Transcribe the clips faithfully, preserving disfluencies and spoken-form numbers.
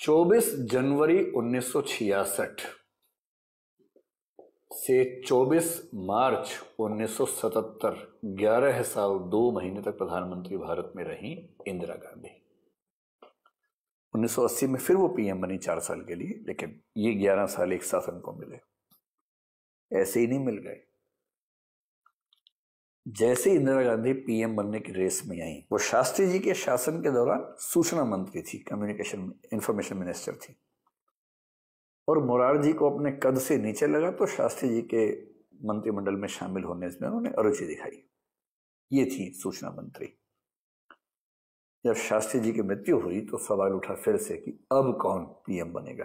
चौबीस जनवरी उन्नीस सौ छियासठ से चौबीस मार्च उन्नीस सौ सतहत्तर ग्यारह साल दो महीने तक प्रधानमंत्री भारत में रही इंदिरा गांधी। उन्नीस सौ अस्सी में फिर वो पीएम बनी चार साल के लिए, लेकिन ये ग्यारह साल एक शासन को मिले, ऐसे ही नहीं मिल गए। जैसे इंदिरा गांधी पीएम बनने की रेस में आई, वो शास्त्री जी के शासन के दौरान सूचना मंत्री थी, कम्युनिकेशन इंफॉर्मेशन मिनिस्टर थी, और मोरारजी को अपने कद से नीचे लगा तो शास्त्री जी के मंत्रिमंडल में शामिल होने में उन्होंने अरुचि दिखाई। ये थी सूचना मंत्री। जब शास्त्री जी की मृत्यु हुई तो सवाल उठा फिर से कि अब कौन पीएम बनेगा।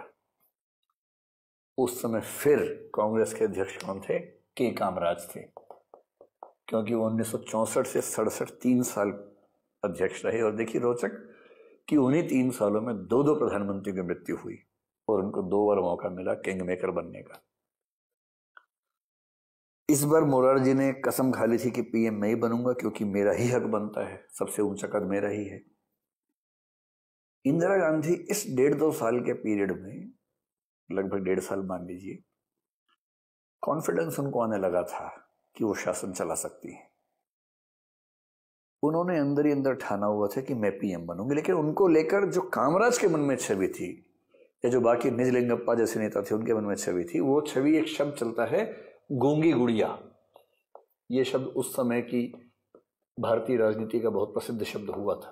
उस समय फिर कांग्रेस के अध्यक्ष कौन थे? के कामराज थे, क्योंकि वो उन्नीस सौ चौसठ से सड़सठ तीन साल अध्यक्ष रहे। और देखिए रोचक कि उन्हीं तीन सालों में दो दो प्रधानमंत्री की मृत्यु हुई और उनको दो बार मौका मिला किंग मेकर बनने का। इस बार मोरारजी ने कसम खा ली थी कि पीएम मैं ही बनूंगा, क्योंकि मेरा ही हक बनता है, सबसे ऊंचा कद मेरा ही है। इंदिरा गांधी इस डेढ़ दो साल के पीरियड में, लगभग डेढ़ साल मान लीजिए, कॉन्फिडेंस उनको आने लगा था कि वो शासन चला सकती है। उन्होंने अंदर ही अंदर ठाना हुआ था कि मैं पीएम बनूंगी, लेकिन उनको लेकर जो कामराज के मन में छवि थी, या जो बाकी निजलिंगप्पा जैसे नेता थे उनके मन में छवि थी, वो छवि, एक शब्द चलता है गूंगी गुड़िया। ये शब्द उस समय की भारतीय राजनीति का बहुत प्रसिद्ध शब्द हुआ था।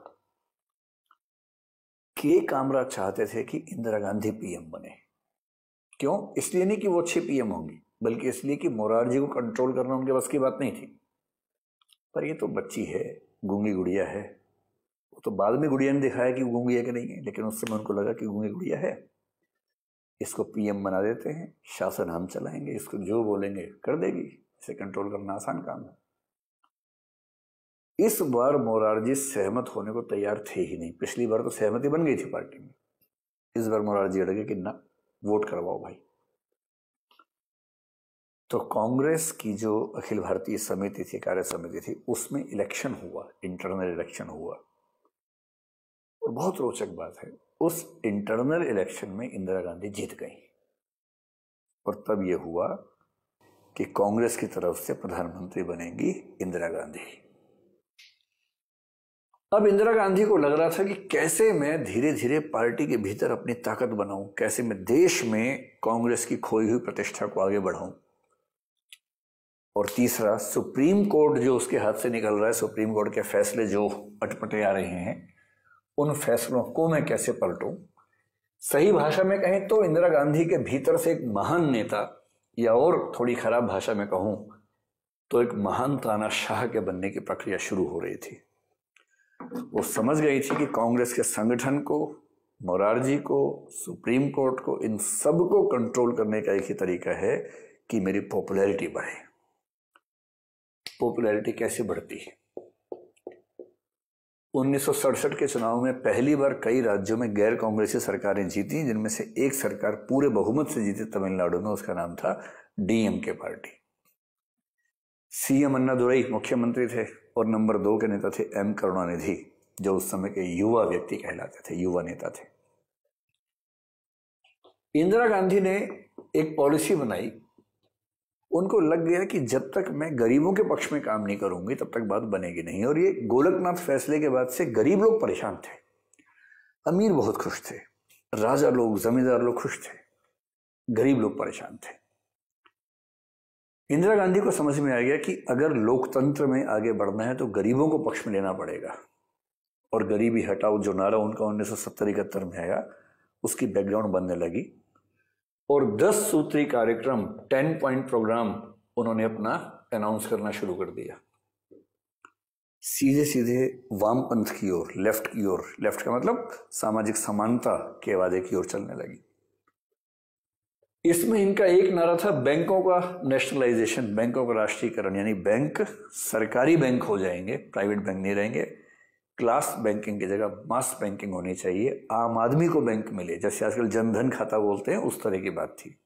के कामराज चाहते थे कि इंदिरा गांधी पीएम बने। क्यों? इसलिए नहीं कि वो अच्छी पीएम होंगी, बल्कि इसलिए कि मोरारजी को कंट्रोल करना उनके बस की बात नहीं थी। पर ये तो बच्ची है, गूंगी गुड़िया है। वो तो बाद में गुड़िया ने दिखाया कि गूंगी है कि नहीं है, लेकिन उस समय उनको लगा कि गूंगी गुड़िया है, इसको पीएम बना देते हैं, शासन हम चलाएंगे, इसको जो बोलेंगे कर देगी, इसे कंट्रोल करना आसान काम है। इस बार मोरारजी सहमत होने को तैयार थे ही नहीं। पिछली बार तो सहमति बन गई थी पार्टी में, इस बार मोरारजी अड़ गए कि ना, वोट करवाओ भाई। तो कांग्रेस की जो अखिल भारतीय समिति थी, कार्य समिति थी, उसमें इलेक्शन हुआ, इंटरनल इलेक्शन हुआ। और बहुत रोचक बात है, उस इंटरनल इलेक्शन में इंदिरा गांधी जीत गई, और तब यह हुआ कि कांग्रेस की तरफ से प्रधानमंत्री बनेंगी इंदिरा गांधी। अब इंदिरा गांधी को लग रहा था कि कैसे मैं धीरे धीरे पार्टी के भीतर अपनी ताकत बनाऊं, कैसे मैं देश में कांग्रेस की खोई हुई प्रतिष्ठा को आगे बढ़ाऊं। और तीसरा, सुप्रीम कोर्ट जो उसके हाथ से निकल रहा है, सुप्रीम कोर्ट के फैसले जो अटपटे आ रहे हैं, उन फैसलों को मैं कैसे पलटूं। सही भाषा में कहें तो इंदिरा गांधी के भीतर से एक महान नेता, या और थोड़ी खराब भाषा में कहूं तो एक महान तानाशाह के बनने की प्रक्रिया शुरू हो रही थी। वो समझ गई थी कि कांग्रेस के संगठन को, मोरारजी को, सुप्रीम कोर्ट को, इन सब को कंट्रोल करने का एक ही तरीका है कि मेरी पॉपुलैरिटी बढ़े। पॉपुलैरिटी कैसे बढ़ती है? उन्नीस सौ सड़सठ के चुनाव में पहली बार कई राज्यों में गैर कांग्रेसी सरकारें जीती, जिनमें से एक सरकार पूरे बहुमत से जीती तमिलनाडु में, उसका नाम था डीएमके पार्टी। सीएम अन्नादुरई मुख्यमंत्री थे, और नंबर दो के नेता थे एम करुणानिधि, जो उस समय के युवा व्यक्ति कहलाते थे, युवा नेता थे। इंदिरा गांधी ने एक पॉलिसी बनाई। उनको लग गया कि जब तक मैं गरीबों के पक्ष में काम नहीं करूंगी तब तक बात बनेगी नहीं। और ये गोलकनाथ फैसले के बाद से गरीब लोग परेशान थे, अमीर बहुत खुश थे, राजा लोग, जमींदार लोग खुश थे, गरीब लोग परेशान थे। इंदिरा गांधी को समझ में आ गया कि अगर लोकतंत्र में आगे बढ़ना है तो गरीबों को पक्ष में लेना पड़ेगा। और गरीबी हटाओ जो नारा उनका उन्नीस सौ सत्तर इकहत्तर में आया, उसकी बैकग्राउंड बनने लगी। और दस सूत्री कार्यक्रम, टेन पॉइंट प्रोग्राम उन्होंने अपना अनाउंस करना शुरू कर दिया। सीधे सीधे वामपंथ की ओर, लेफ्ट की ओर, लेफ्ट का मतलब सामाजिक समानता के वादे की ओर चलने लगी। इसमें इनका एक नारा था बैंकों का नेशनलाइजेशन, बैंकों का राष्ट्रीयकरण, यानी बैंक सरकारी बैंक हो जाएंगे, प्राइवेट बैंक नहीं रहेंगे। क्लास बैंकिंग की जगह मास बैंकिंग होनी चाहिए, आम आदमी को बैंक मिले, जैसे आजकल जनधन खाता बोलते हैं, उस तरह की बात थी।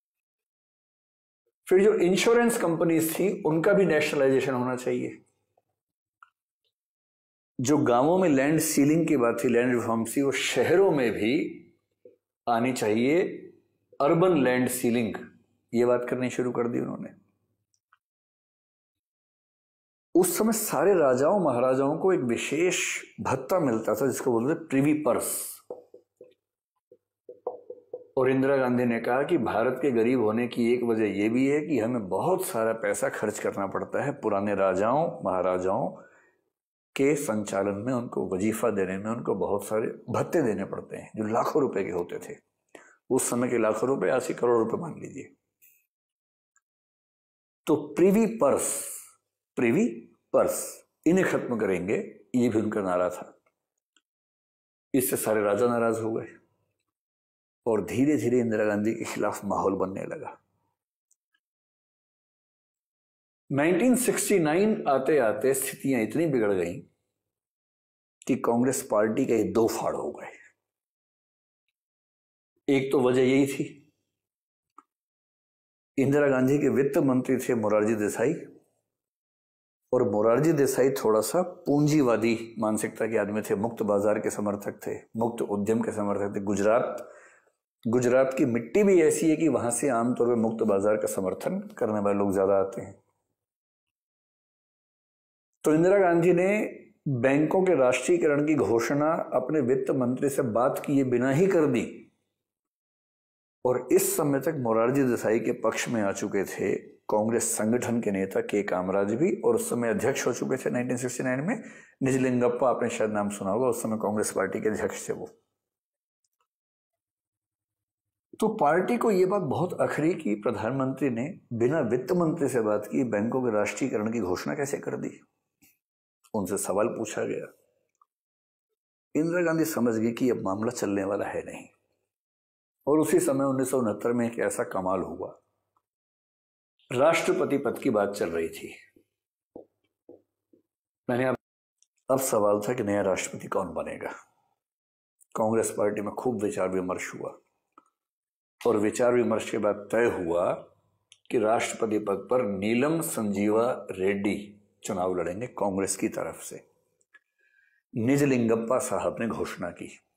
फिर जो इंश्योरेंस कंपनीज थी उनका भी नेशनलाइजेशन होना चाहिए। जो गांवों में लैंड सीलिंग की बात थी, लैंड रिफॉर्म थी, वो शहरों में भी आनी चाहिए अर्बन लैंड सीलिंग, ये बात करनी शुरू कर दी उन्होंने। उस समय सारे राजाओं महाराजाओं को एक विशेष भत्ता मिलता था जिसको बोलते थे प्रिवी पर्स। और इंदिरा गांधी ने कहा कि भारत के गरीब होने की एक वजह यह भी है कि हमें बहुत सारा पैसा खर्च करना पड़ता है पुराने राजाओं महाराजाओं के संचालन में, उनको वजीफा देने में, उनको बहुत सारे भत्ते देने पड़ते हैं जो लाखों रुपए के होते थे। उस समय के लाखों रुपए अस्सी करोड़ रुपए मान लीजिए। तो प्रिवी पर्स, प्रिवी पर्स इन्हें खत्म करेंगे, ये भी उनका नारा था। इससे सारे राजा नाराज हो गए और धीरे धीरे इंदिरा गांधी के खिलाफ माहौल बनने लगा। उन्नीस सौ उनहत्तर आते आते स्थितियां इतनी बिगड़ गईं कि कांग्रेस पार्टी के दो फाड़ हो गए। एक तो वजह यही थी, इंदिरा गांधी के वित्त मंत्री थे मोरारजी देसाई, और मोरारजी देसाई थोड़ा सा पूंजीवादी मानसिकता के आदमी थे, मुक्त बाजार के समर्थक थे, मुक्त उद्यम के समर्थक थे। गुजरात गुजरात की मिट्टी भी ऐसी है कि वहां से आमतौर पर मुक्त बाजार का समर्थन करने वाले लोग ज्यादा आते हैं। तो इंदिरा गांधी ने बैंकों के राष्ट्रीयकरण की घोषणा अपने वित्त मंत्री से बात किए बिना ही कर दी, और इस समय तक मोरारजी देसाई के पक्ष में आ चुके थे कांग्रेस संगठन के नेता के कामराज भी, और उस समय अध्यक्ष हो चुके थे उन्नीस सौ उनहत्तर में निजलिंगप्पा, आपने शायद नाम सुना होगा, उस समय कांग्रेस पार्टी के अध्यक्ष थे वो। तो पार्टी को यह बात बहुत अखरी कि प्रधानमंत्री ने बिना वित्त मंत्री से बात की बैंकों के राष्ट्रीयकरण की घोषणा कैसे कर दी। उनसे सवाल पूछा गया। इंदिरा गांधी समझ गई कि अब मामला चलने वाला है नहीं, और उसी समय उन्नीस सौ उनहत्तर में एक ऐसा कमाल हुआ, राष्ट्रपति पद की बात चल रही थी। मैंने अब अब सवाल था कि नया राष्ट्रपति कौन बनेगा। कांग्रेस पार्टी में खूब विचार विमर्श हुआ, और विचार विमर्श के बाद तय हुआ कि राष्ट्रपति पद पर नीलम संजीवा रेड्डी चुनाव लड़ेंगे कांग्रेस की तरफ से। निजलिंगप्पा साहब ने घोषणा की।